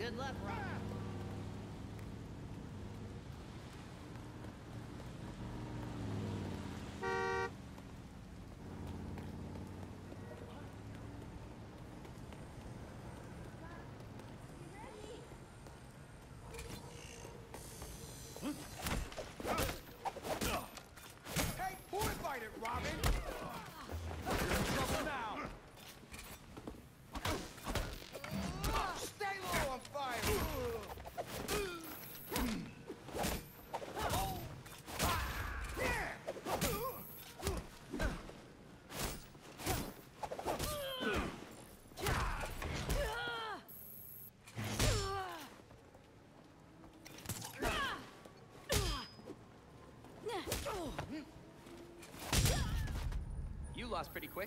Good luck, Robin. Hey, boy, fight it, Robin! You're in trouble now! Stay low on fire! You lost pretty quick.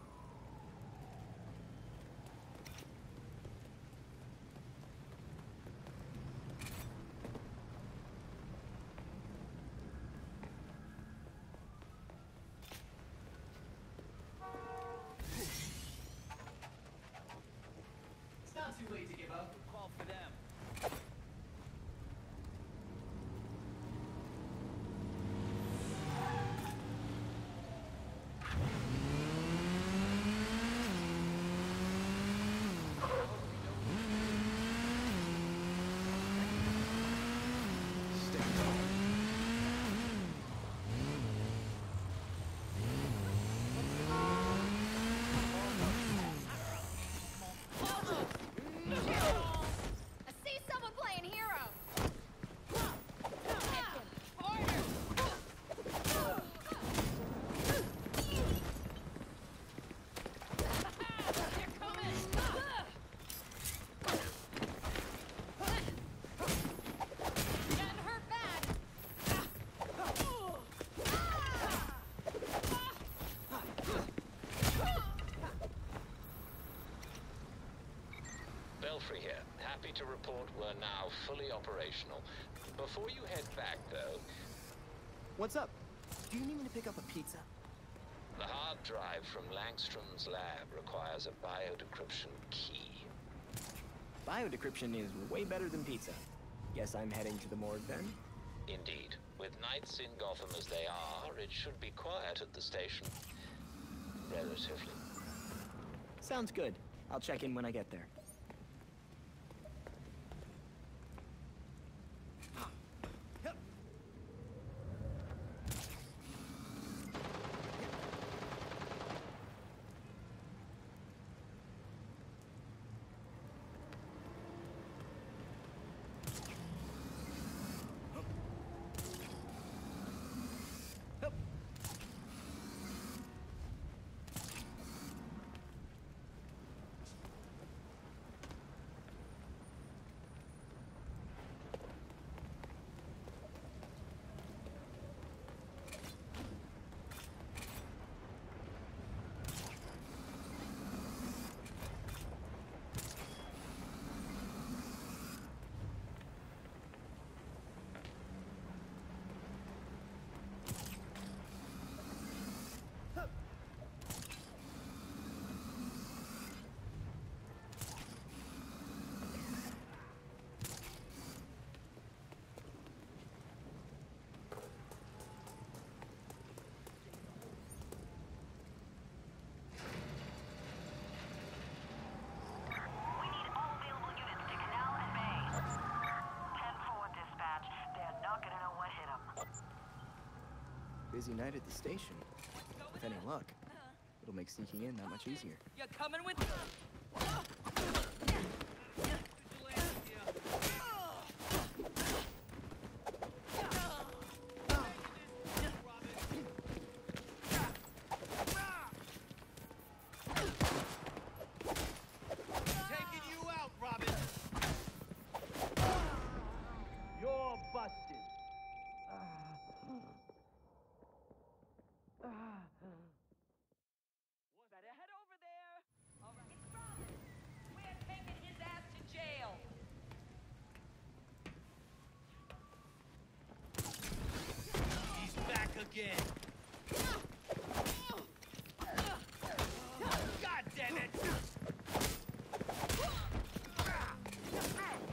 It's not too late to give up. Call for them. I see someone playing hero! Getting hurt bad! Belfry here. Happy to report we're now fully operational. Before you head back, though, What's up? Do you need me to pick up a pizza? the hard drive from Langstrom's lab requires a biodecryption key. Biodecryption is way better than pizza. Guess I'm heading to the morgue then? Indeed. With nights in Gotham as they are, it should be quiet at the station. Relatively. Sounds good. I'll check in when I get there. Busy night at the station. With any luck, it'll make sneaking in that much easier. You coming with Taking you out, Robin! You're busted. Better head over there. All right. It's Robin. We're taking his ass to jail. He's back again! God damn it!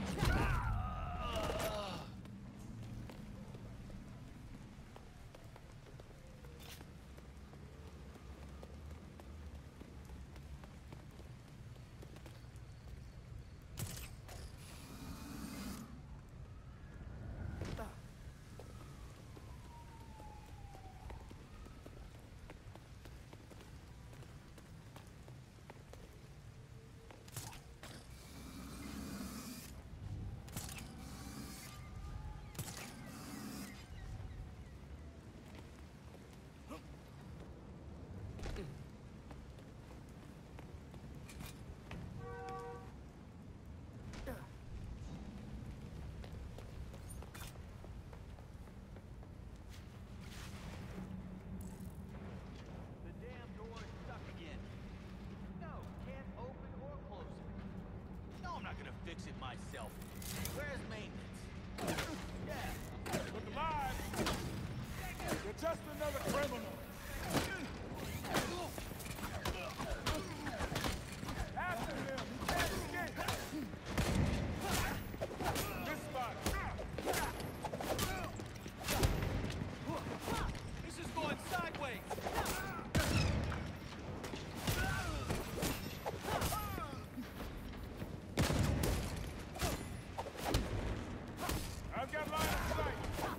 fix it myself. Where's maintenance? Yeah. Look alive! You're just another criminal. After him! He can't escape! This spot! This is going sideways. I've got line of sight!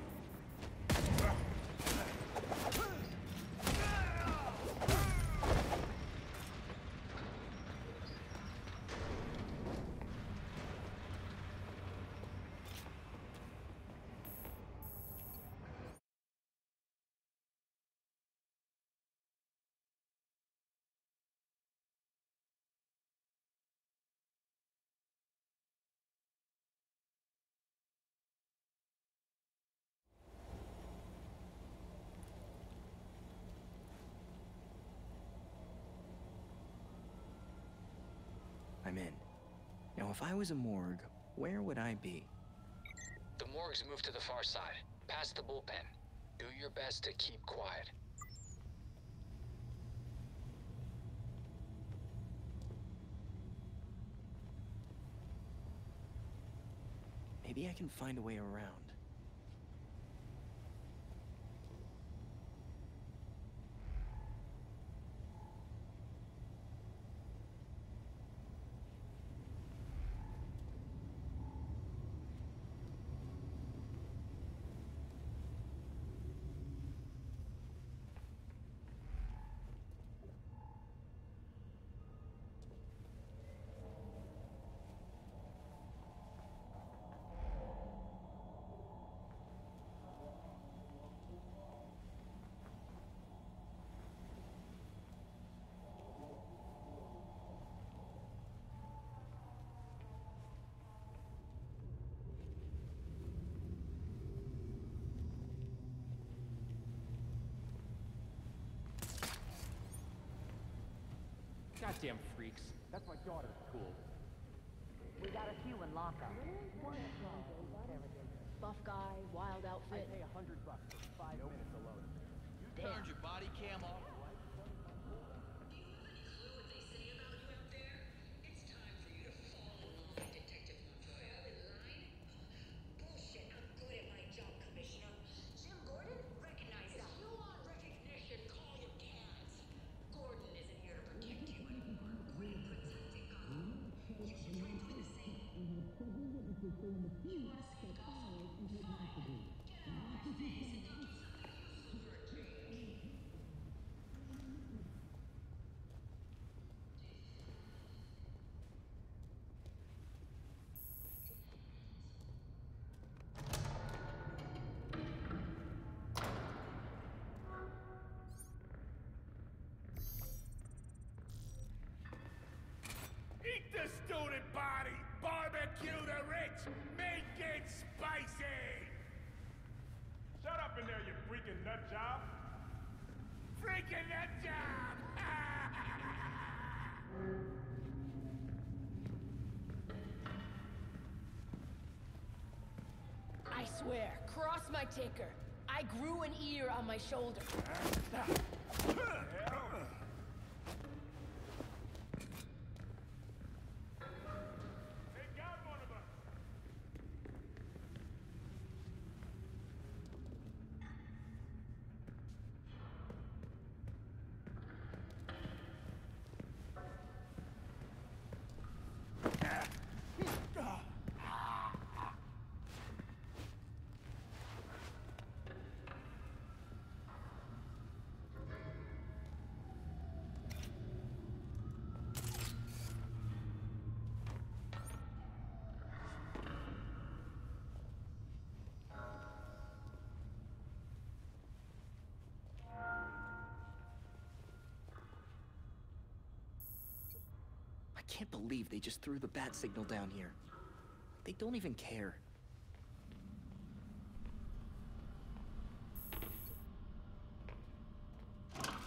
I'm in. Now, if I was a morgue, where would I be? The morgue's moved to the far side, past the bullpen. Do your best to keep quiet. Maybe I can find a way around. Goddamn freaks. That's my daughter's cool. We got a few in lockup. Buff guy, wild I outfit. pay $100 for 5 minutes alone. You Damn. turned your body cam off. Detective Montoya in line? Bullshit, I'm good at my job, Commissioner. Jim Gordon? Recognize that. If you want recognition, call your cats. Gordon isn't here to protect you anymore. We're protecting Gotham. You should try doing the same. You want to see Gotham? Fine. Get out of my face and go do something useful for a change. Eat the student body! Barbecue the rich! Make it spicy! Shut up in there, you freaking nut job! Freaking nut job! I swear, cross my ticker. I grew an ear on my shoulder. They got one of us! I can't believe they just threw the bat signal down here. They don't even care.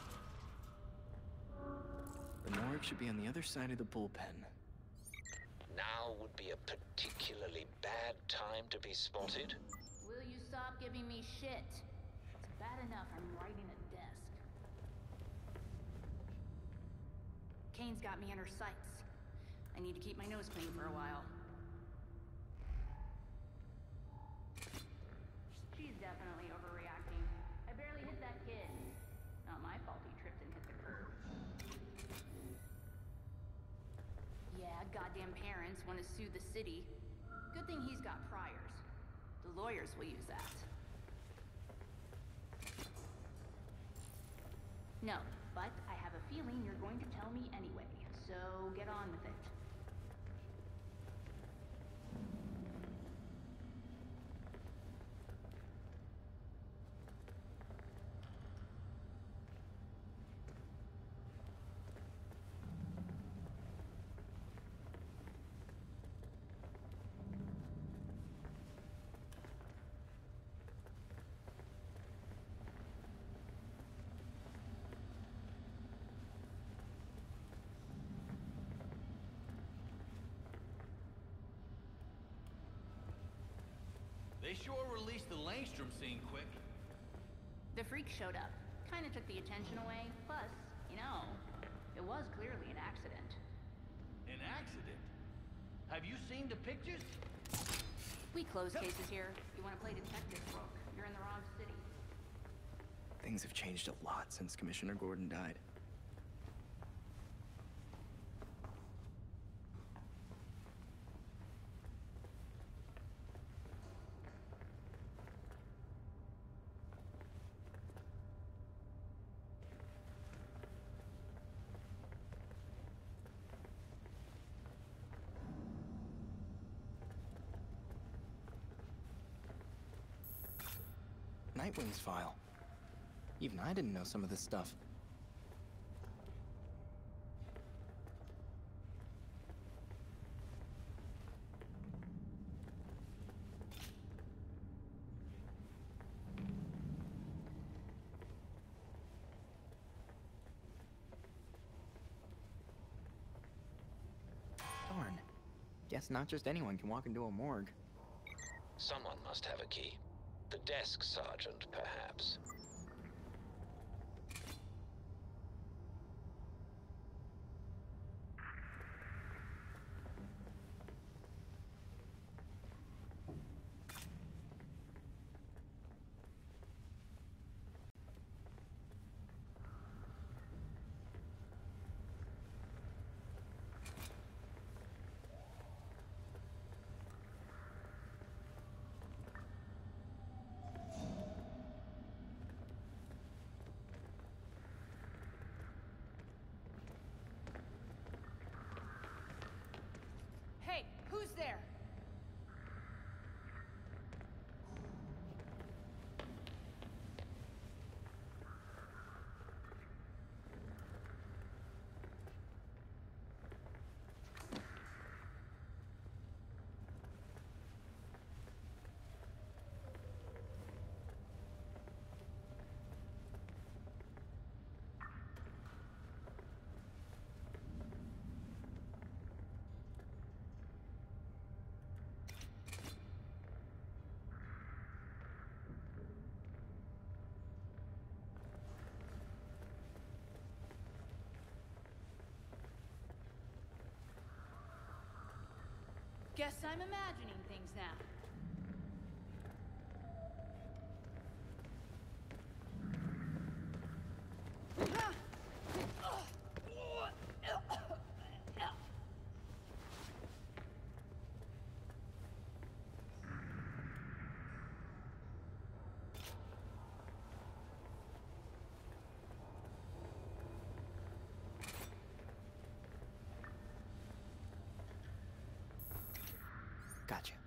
The morgue should be on the other side of the bullpen. now would be a particularly bad time to be spotted? Will you stop giving me shit? It's bad enough I'm writing a desk. Kane's got me in her sights. I need to keep my nose clean for a while. She's definitely overreacting. I barely hit that kid. Not my fault he tripped and hit the curb. Yeah, goddamn parents want to sue the city. Good thing he's got priors. The lawyers will use that. No, but I have a feeling you're going to tell me anyway, so get on with it. They sure released the Langstrom scene quick. The freak showed up. Kinda took the attention away. Plus, you know, it was clearly an accident. An accident? Have you seen the pictures? We close cases here. You wanna play detective work? You're in the wrong city. Things have changed a lot since Commissioner Gordon died. Nightwing's file. Even I didn't know some of this stuff. Darn. Guess not just anyone can walk into a morgue. Someone must have a key. The desk sergeant, perhaps. Hey, who's there? Guess I'm imagining things now. Gotcha.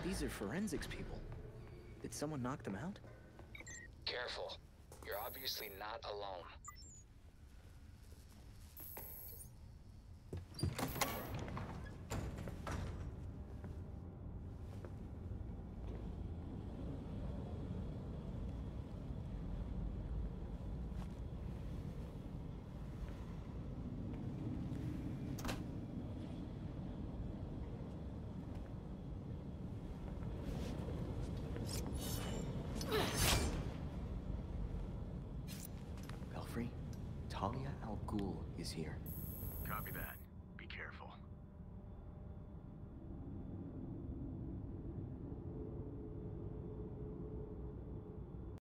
These are forensics people. Did someone knock them out? Careful. You're obviously not alone. Belfry, Talia al Ghul is here. Copy that.